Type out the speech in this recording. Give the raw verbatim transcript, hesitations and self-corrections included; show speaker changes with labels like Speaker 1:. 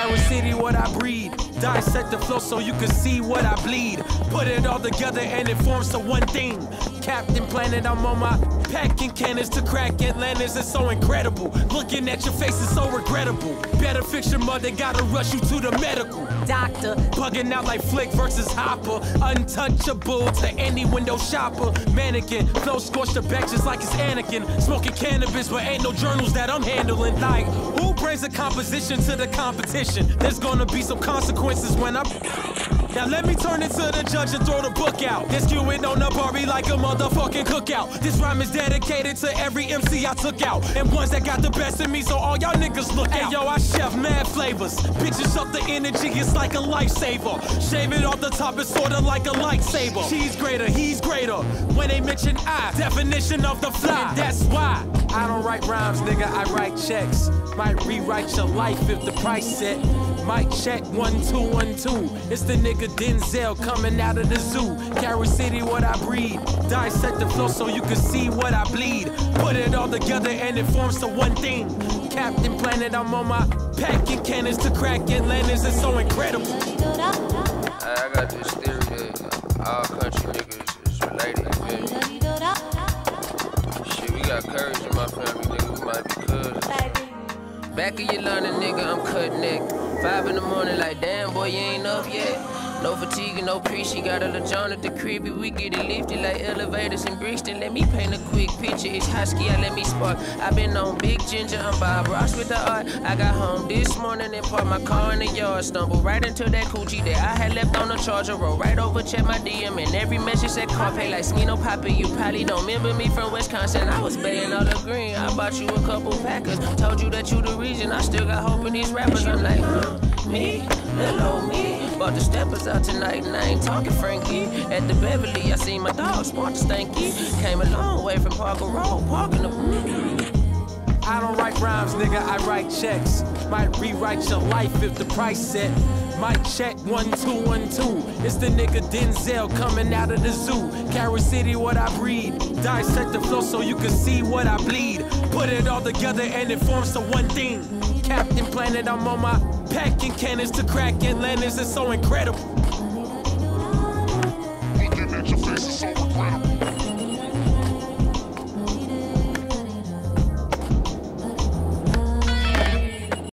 Speaker 1: Carry City, what I breed. Dissect the flow so you can see what I bleed. Put it all together and it forms to one thing. Captain Planet, I'm on my packing cannons to crack Atlantis. It's so incredible. Looking at your face is so regrettable. Better fix your mother, gotta rush you to the medical doctor. Bugging out like Flick versus Hopper. Untouchable to any window shopper. Mannequin, flow scorched the back just like it's Anakin. Smoking cannabis, but ain't no journals that I'm handling. Like, who brings a composition to the competition? There's gonna be some consequences when I'm... Now let me turn it to the judge and throw the book out. Let's cue it on the Barbie like a motherfucking cookout. This rhyme is dedicated to every M C I took out, and ones that got the best of me, so all y'all niggas look out. Hey, yo, I chef mad flavors. Bitches up the energy, it's like a lifesaver. Shave it off the top, it's sorta like a lightsaber. She's greater, he's greater. When they mention I, definition of the fly. And that's why I don't write rhymes, nigga, I write checks. Might rewrite your life if the price set. Mic check, one, two, one, two. It's the nigga Denzel coming out of the zoo. Carry City, what I breed. Dissect the flow so you can see what I bleed. Put it all together and it forms to one thing. Captain Planet, I'm on my packing cannons to crack Atlantis. It's so incredible.
Speaker 2: I got this theory that all country niggas is related, you feel me? Shit, we got courage in my family, nigga. We might be cousins. Back of your line, nigga, I'm cut neck. Five in the morning, like, damn, boy, you ain't up yet. No fatigue and no pre, she got a little John at the crib. We get it lifted like elevators in Brixton. Let me paint a quick picture. It's husky, I let me spark. I been on Big Ginger, I'm Bob Ross with the art. I got home this morning and parked my car in the yard. Stumbled right into that coochie that I had left on the charger. Roll right over, check my D M, and every message said Carpe like Smino Poppy. You probably don't remember me from Wisconsin. I was baying all the green. I bought you a couple Packers. Told you that you the reason. I still got hope in these rappers. I'm like, huh? Me, little old me. Bought the steppers out tonight and I ain't talking Frankie. At the Beverly, I seen my dog sport stanky. Came a long way from Parker Road, parking the...
Speaker 1: I don't write rhymes, nigga, I write checks. Might rewrite your life if the price set. Might check, one, two, one, two. It's the nigga Denzel coming out of the zoo. Carry City, what I breed. Dissect the flow so you can see what I bleed. Put it all together and it forms to one thing. Captain Planet, I'm on my packing cannons to crack Atlantis. It's so incredible.